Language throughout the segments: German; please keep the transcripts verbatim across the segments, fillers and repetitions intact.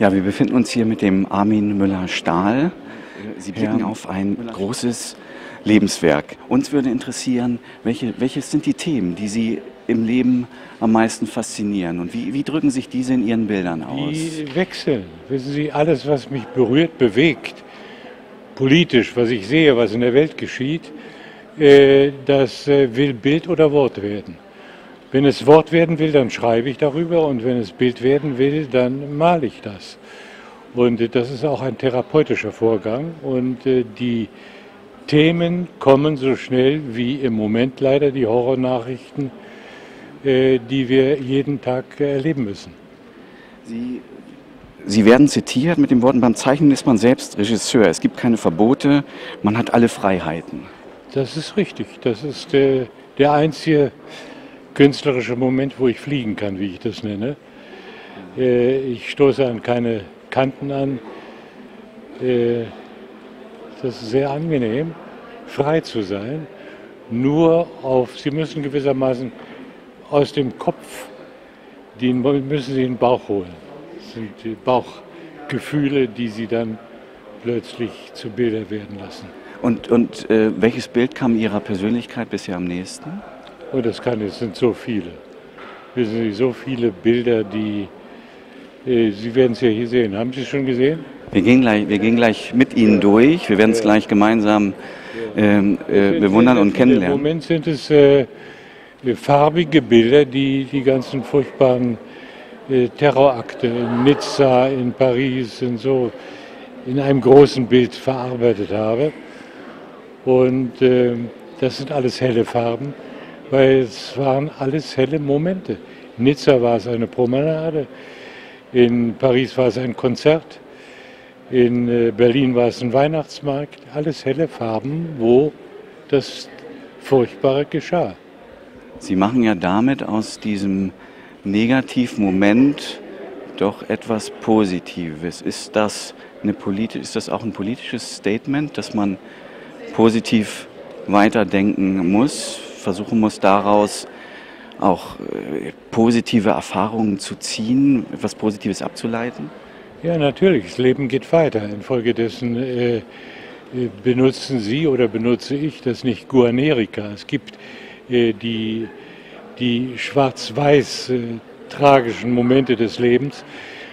Ja, wir befinden uns hier mit dem Armin Müller-Stahl. Sie blicken ja auf ein großes Lebenswerk. Uns würde interessieren, welche, welches sind die Themen, die Sie im Leben am meisten faszinieren? Und wie, wie drücken sich diese in Ihren Bildern aus? Die wechseln. Wissen Sie, alles, was mich berührt, bewegt, politisch, was ich sehe, was in der Welt geschieht, äh, das äh, will Bild oder Wort werden. Wenn es Wort werden will, dann schreibe ich darüber, und wenn es Bild werden will, dann male ich das. Und äh, das ist auch ein therapeutischer Vorgang, und äh, die Themen kommen so schnell wie im Moment leider die Horrornachrichten, äh, die wir jeden Tag äh, erleben müssen. Sie, Sie werden zitiert mit den Worten: Beim Zeichnen ist man selbst Regisseur. Es gibt keine Verbote, man hat alle Freiheiten. Das ist richtig. Das ist äh, der einzige künstlerische Moment, wo ich fliegen kann, wie ich das nenne. Äh, ich stoße an keine Kanten an. Äh, das ist sehr angenehm, frei zu sein. Nur auf, Sie müssen gewissermaßen aus dem Kopf, die müssen Sie in den Bauch holen. Das sind die Bauchgefühle, die Sie dann plötzlich zu Bildern werden lassen. Und, und äh, welches Bild kam Ihrer Persönlichkeit bisher am nächsten? Oh, das kann, es sind so viele. Wissen Sie, so viele Bilder, die, äh, Sie werden es ja hier sehen. Haben Sie es schon gesehen? Wir gehen gleich, wir gehen gleich mit Ihnen durch. Wir werden es ja. gleich gemeinsam ähm, äh, bewundern und kennenlernen. Im Moment sind es äh, farbige Bilder, die die ganzen furchtbaren äh, Terrorakte in Nizza, in Paris und so in einem großen Bild verarbeitet habe. Und äh, das sind alles helle Farben, weil es waren alles helle Momente. In Nizza war es eine Promenade, in Paris war es ein Konzert, in äh, Berlin war es ein Weihnachtsmarkt. Alles helle Farben, wo das Furchtbare geschah. Sie machen ja damit aus diesem Negativmoment doch etwas Positives. Ist das, eine politi- ist das auch ein politisches Statement, dass man positiv weiterdenken muss, versuchen muss, daraus auch äh, positive Erfahrungen zu ziehen, etwas Positives abzuleiten? Ja, natürlich. Das Leben geht weiter. Infolgedessen äh, benutzen Sie oder benutze ich das nicht Guanerika. Es gibt äh, die, die schwarz-weiß äh, tragischen Momente des Lebens.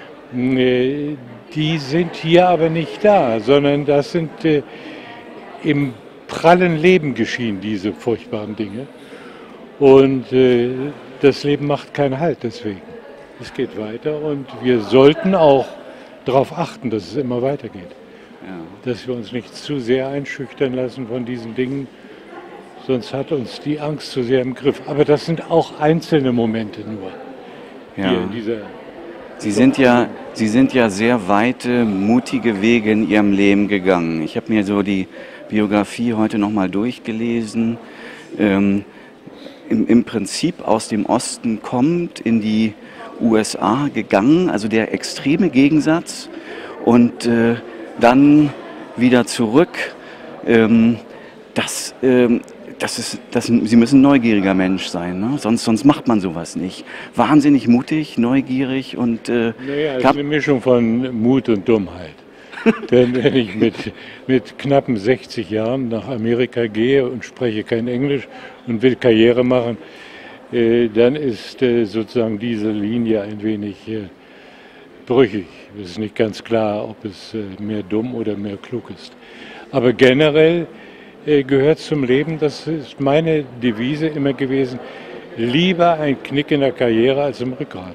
Äh, die sind hier aber nicht da, sondern das sind äh, im prallen Leben geschehen, diese furchtbaren Dinge. Und äh, das Leben macht keinen Halt deswegen. Es geht weiter, und wir sollten auch darauf achten, dass es immer weitergeht. Ja. Dass wir uns nicht zu sehr einschüchtern lassen von diesen Dingen, sonst hat uns die Angst zu sehr im Griff. Aber das sind auch einzelne Momente nur. Ja. Hier in dieser Sie sind ja, Sie sind ja sehr weite, mutige Wege in Ihrem Leben gegangen. Ich habe mir so die Biografie heute nochmal durchgelesen. Ähm, im, Im Prinzip aus dem Osten kommt, in die U S A gegangen, also der extreme Gegensatz, und äh, dann wieder zurück. Ähm, das, ähm, das ist, das, Sie müssen ein neugieriger Mensch sein, ne? sonst, sonst macht man sowas nicht. Wahnsinnig mutig, neugierig und... Äh, naja, es ist eine Mischung von Mut und Dummheit. Denn wenn ich mit, mit knappen sechzig Jahren nach Amerika gehe und spreche kein Englisch und will Karriere machen, äh, dann ist äh, sozusagen diese Linie ein wenig äh, brüchig. Es ist nicht ganz klar, ob es äh, mehr dumm oder mehr klug ist. Aber generell äh, gehört zum Leben, das ist meine Devise immer gewesen, lieber ein Knick in der Karriere als im Rückgrat.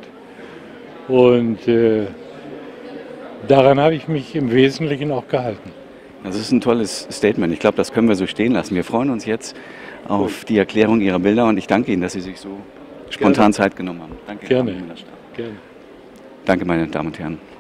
Und äh, daran habe ich mich im Wesentlichen auch gehalten. Das ist ein tolles Statement. Ich glaube, das können wir so stehen lassen. Wir freuen uns jetzt auf die Erklärung Ihrer Bilder, und ich danke Ihnen, dass Sie sich so spontan Zeit genommen haben. Danke. Gerne. Gerne. Danke, meine Damen und Herren.